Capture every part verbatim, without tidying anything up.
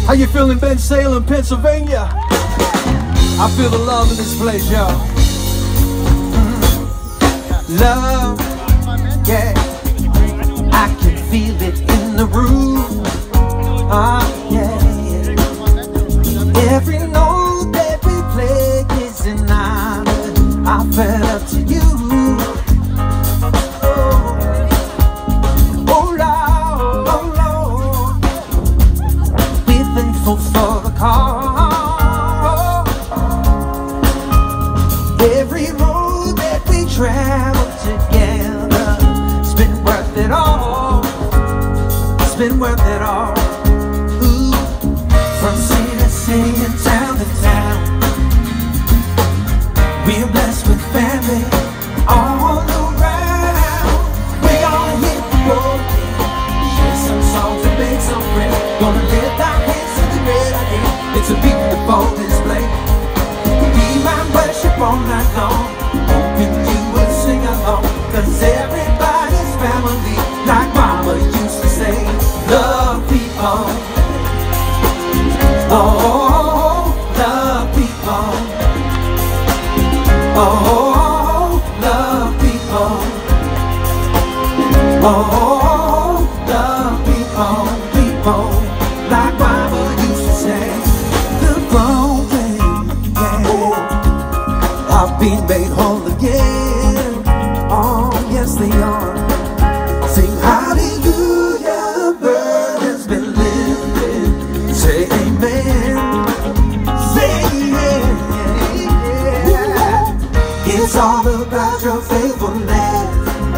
How you feeling, Ben Salem, Pennsylvania? I feel the love in this place, y'all. Love, yeah, I can feel it in the room. Ah, yeah, yeah. Every note that we play is an honor. I fell up to you. Oh, oh Lord, oh Lord, we're thankful for the call. Every road that we travel together, it's been worth it all. It's been worth it all. Ooh, from city to city and town to town, we're blessed with family all around. We gonna hit the road, share some songs and make some friends. Gonna lift our hands to the red light. It's a beautiful display. We might worship all night long, hoping you will sing along, 'cause everybody's family, like Mama used to say. Love people, oh, love people, oh, love people, oh, love people, people, like Mama used to say. The wrong thing, yeah, are being made whole again. Oh, yes they are. Sing hallelujah, burden's been lifted. Say amen. Say yeah, yeah. It's all about your faithfulness.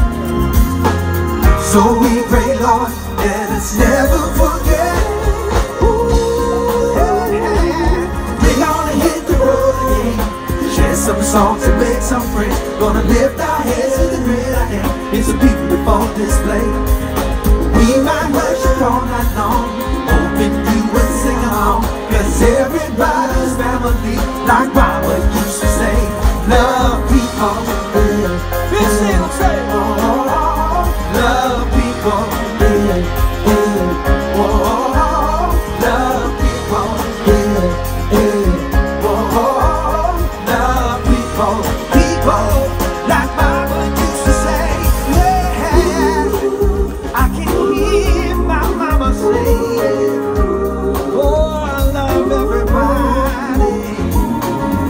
So we pray, Lord, let us never forget. Ooh, yeah. We're gonna hit the road again, share some songs and make some friends. Gonna lift our heads to the red light. It's a beautiful display. We might worship all night long, hoping you will sing along, 'cause everybody's family, like Mama used to say. Love people, yeah. This little say, oh, love people, yeah, yeah. Oh, love people, yeah, yeah. Oh, love people, people, like Mama used to say. Yeah, I can hear my mama say, oh, I love everybody.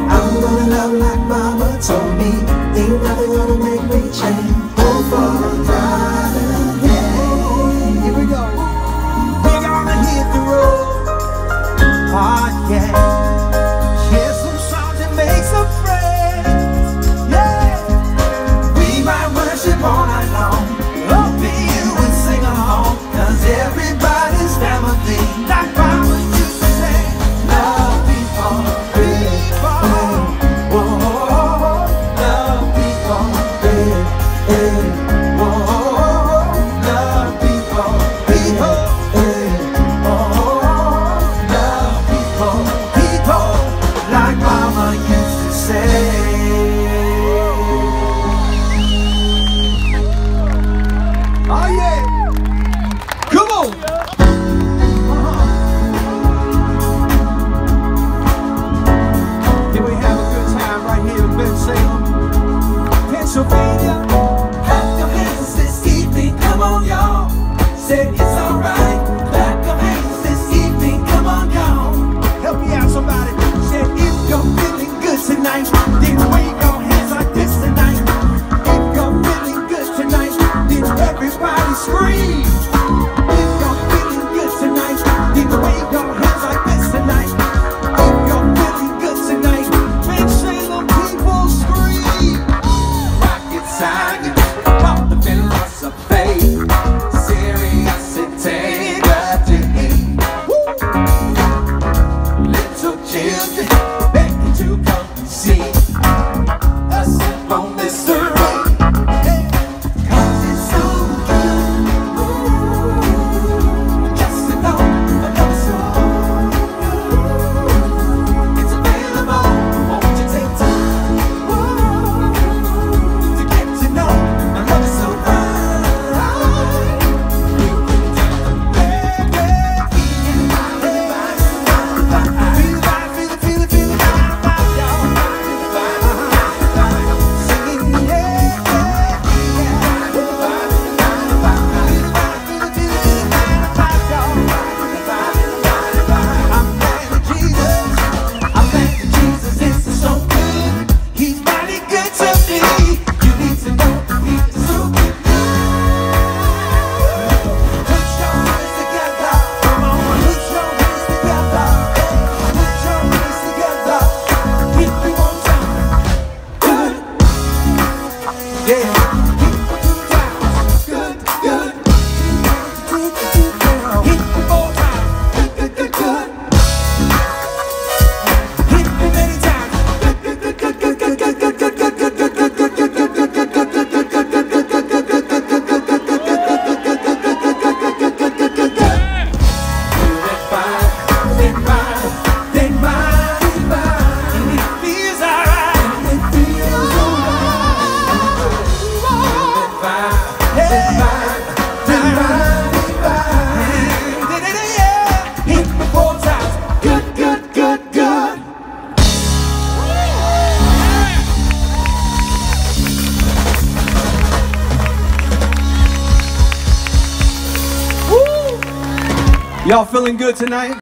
Y'all feeling good tonight?